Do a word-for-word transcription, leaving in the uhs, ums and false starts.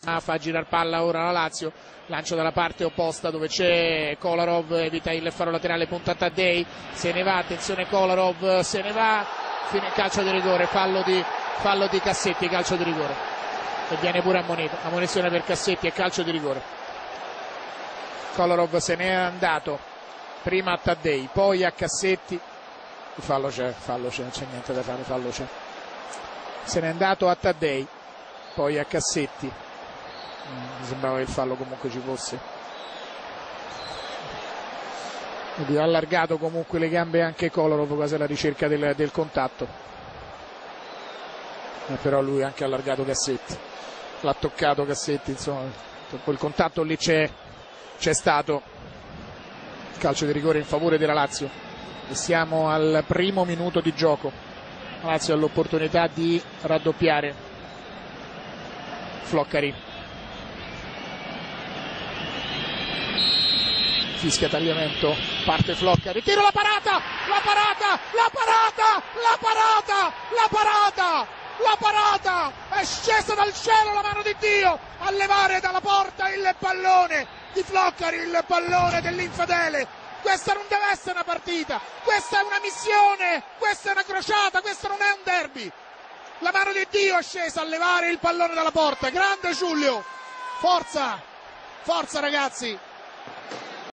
Fa girare palla ora la Lazio, lancio dalla parte opposta dove c'è Kolarov, evita il faro laterale, punta a Taddei, se ne va, attenzione Kolarov, se ne va, fine calcio di rigore, fallo di, fallo di Cassetti, calcio di rigore e viene pure ammonito, ammonizione per Cassetti e calcio di rigore. Kolarov se n'è andato, prima a Taddei, poi a Cassetti, il fallo c'è, fallo c'è, non c'è niente da fare, fallo c'è, se n'è andato a Taddei, poi a Cassetti. Mi sembrava che il fallo comunque ci fosse. Quindi ha allargato comunque le gambe anche Kolarov, quasi alla ricerca del, del contatto, eh, però lui ha anche allargato Cassetti, l'ha toccato Cassetti, insomma quel contatto lì c'è, c'è stato. Calcio di rigore in favore della Lazio e siamo al primo minuto di gioco. La Lazio ha l'opportunità di raddoppiare. Floccari fischia tagliamento, parte Floccari, tiro, la parata, la parata, la parata, la parata, la parata, la parata, è scesa dal cielo la mano di Dio a levare dalla porta il pallone di Floccari, il pallone dell'infedele. Questa non deve essere una partita, questa è una missione, questa è una crociata, questo non è un derby. La mano di Dio è scesa a levare il pallone dalla porta, grande Giulio, forza, forza ragazzi.